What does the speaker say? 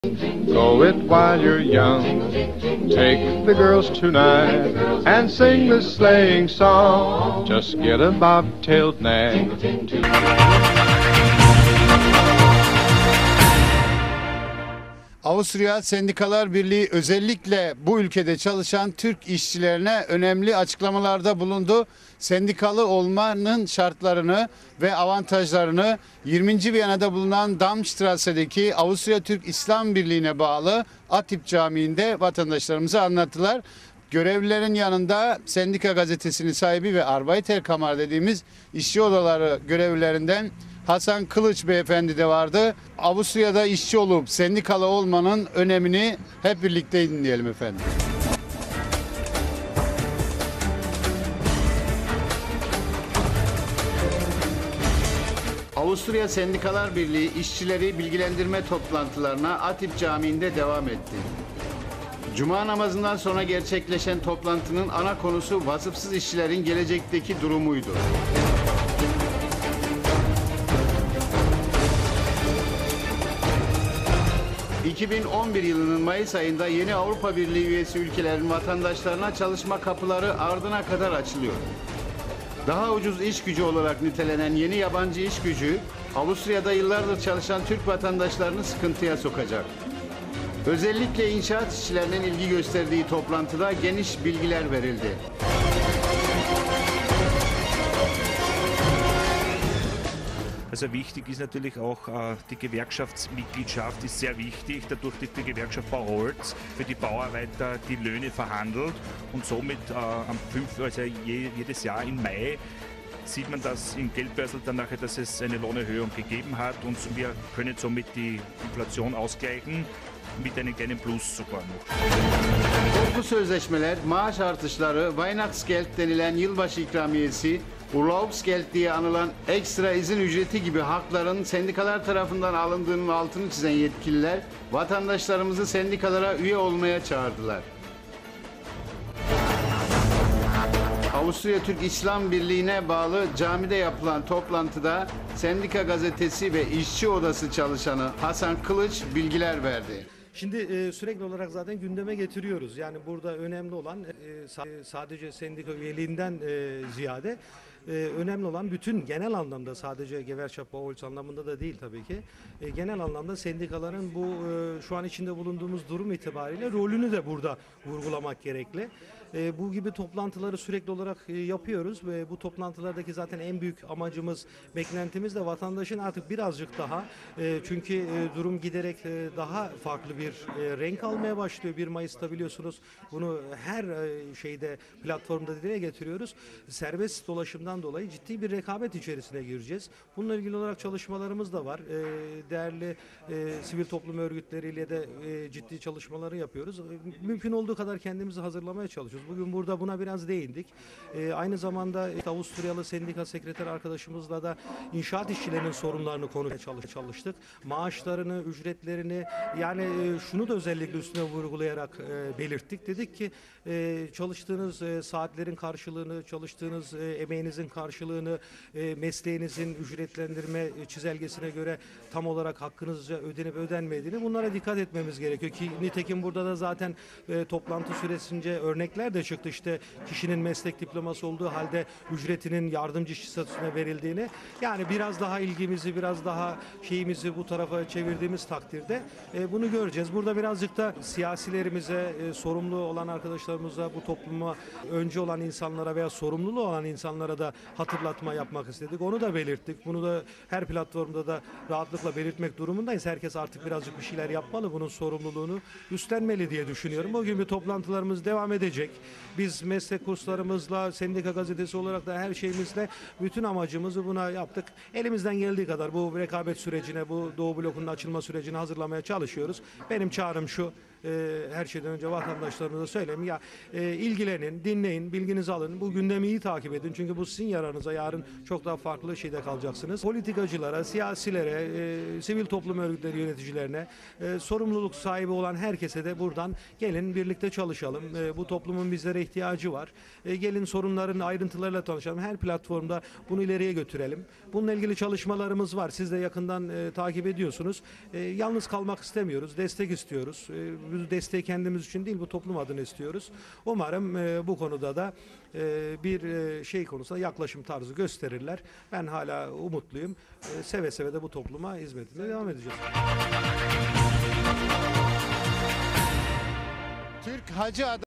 Go it while you're young. Take the girls tonight and sing the sleighing song. Just get a bobtailed nag. Avusturya Sendikalar Birliği özellikle bu ülkede çalışan Türk işçilerine önemli açıklamalarda bulundu. Sendikalı olmanın şartlarını ve avantajlarını 20. Viyana'da bulunan Darmstrasse'deki Avusturya Türk İslam Birliği'ne bağlı Atip Camii'nde vatandaşlarımıza anlattılar. Görevlilerin yanında Sendika Gazetesi'nin sahibi ve Arbeiterkammer dediğimiz işçi odaları görevlilerinden Hasan Kılıç beyefendi de vardı. Avusturya'da işçi olup sendikalı olmanın önemini hep birlikte dinleyelim efendim. Avusturya Sendikalar Birliği işçileri bilgilendirme toplantılarına Atip Camii'nde devam etti. Cuma namazından sonra gerçekleşen toplantının ana konusu vasıfsız işçilerin gelecekteki durumuydu. ...2011 yılının Mayıs ayında yeni Avrupa Birliği üyesi ülkelerin vatandaşlarına çalışma kapıları ardına kadar açılıyor. Daha ucuz iş gücü olarak nitelenen yeni yabancı iş gücü... ...Avusturya'da yıllardır çalışan Türk vatandaşlarını sıkıntıya sokacak. Özellikle inşaat işçilerinin ilgi gösterdiği toplantıda geniş bilgiler verildi. Also wichtig ist natürlich auch die Gewerkschaftsmitgliedschaft ist sehr wichtig. Dadurch, dass die Gewerkschaft Bauholz für die Bauarbeiter die Löhne verhandelt und somit also jedes Jahr im Mai sieht man das im Geldbörsel dann nachher, dass es eine Lohnerhöhung gegeben hat und wir können somit die Inflation ausgleichen. Mit einem kleinen Plus sogar noch. Toplu sözleşmeler, maaş artışları, Weihnachtsgeld denilen yılbaşı ikramiyesi, Urlaubsgeld diye anılan ekstra izin ücreti gibi hakların sendikalar tarafından alındığının altını çizen yetkililer vatandaşlarımızı sendikalara üye olmaya çağırdılar. Avusturya Türk İslam Birliği'ne bağlı camide yapılan toplantıda Sendika Gazetesi ve İşçi Odası çalışanı Hasan Kılıç bilgiler verdi. Şimdi sürekli olarak zaten gündeme getiriyoruz. Yani burada önemli olan sadece sendika üyeliğinden ziyade önemli olan bütün genel anlamda sadece Gewerkschaft Bauholz anlamında da değil tabii ki. Genel anlamda sendikaların bu şu an içinde bulunduğumuz durum itibariyle rolünü de burada vurgulamak gerekli. Bu gibi toplantıları sürekli olarak yapıyoruz ve bu toplantılardaki zaten en büyük amacımız, beklentimiz de vatandaşın artık birazcık daha çünkü durum giderek daha farklı bir renk almaya başlıyor. 1 Mayıs'ta biliyorsunuz bunu her şeyde platformda dile getiriyoruz. Serbest dolaşımdan dolayı ciddi bir rekabet içerisine gireceğiz. Bununla ilgili olarak çalışmalarımız da var. Değerli sivil toplum örgütleriyle de ciddi çalışmaları yapıyoruz. Mümkün olduğu kadar kendimizi hazırlamaya çalışıyoruz. Bugün burada buna biraz değindik. Aynı zamanda Avusturyalı sendika sekreter arkadaşımızla da inşaat işçilerinin sorunlarını konuşmaya çalıştık. Maaşlarını, ücretlerini yani şunu da özellikle üstüne vurgulayarak belirttik. Dedik ki çalıştığınız saatlerin karşılığını, çalıştığınız emeğinizin karşılığını, mesleğinizin ücretlendirme çizelgesine göre tam olarak hakkınızca ödenip ödenmediğini bunlara dikkat etmemiz gerekiyor ki nitekim burada da zaten toplantı süresince örnekler de çıktı. İşte kişinin meslek diploması olduğu halde ücretinin yardımcı işçi statüsüne verildiğini yani biraz daha ilgimizi biraz daha şeyimizi bu tarafa çevirdiğimiz takdirde bunu göreceğiz. Burada birazcık da siyasilerimize, sorumlu olan arkadaşlarımıza, bu topluma önce olan insanlara veya sorumluluğu olan insanlara da hatırlatma yapmak istedik. Onu da belirttik. Bunu da her platformda da rahatlıkla belirtmek durumundayız. Herkes artık birazcık bir şeyler yapmalı. Bunun sorumluluğunu üstlenmeli diye düşünüyorum. Bugün bir toplantılarımız devam edecek. Biz meslek kurslarımızla, Sendika Gazetesi olarak da her şeyimizle bütün amacımızı buna yaptık. Elimizden geldiği kadar bu rekabet sürecine, bu Doğu blokunun açılma sürecine hazırlamaya çalışıyoruz. Benim çağrım şu, her şeyden önce vatandaşlarımıza söyleyeyim. Ya ilgilenin, dinleyin, bilginizi alın. Bu gündemi iyi takip edin. Çünkü bu sizin yaranıza, yarın çok daha farklı şeyde kalacaksınız. Politikacılara, siyasilere, sivil toplum örgütleri yöneticilerine, sorumluluk sahibi olan herkese de buradan gelin birlikte çalışalım. Bu toplumun bizlere ihtiyacı var. Gelin sorunların ayrıntılarıyla tanışalım. Her platformda bunu ileriye götürelim. Bununla ilgili çalışmalarımız var. Siz de yakından takip ediyorsunuz. Yalnız kalmak istemiyoruz. Destek istiyoruz. Bu desteği kendimiz için değil, bu toplum adına istiyoruz. Umarım bu konuda da bir şey konusunda yaklaşım tarzı gösterirler. Ben hala umutluyum. Seve seve de bu topluma hizmetine devam edeceğiz. Türk Hacı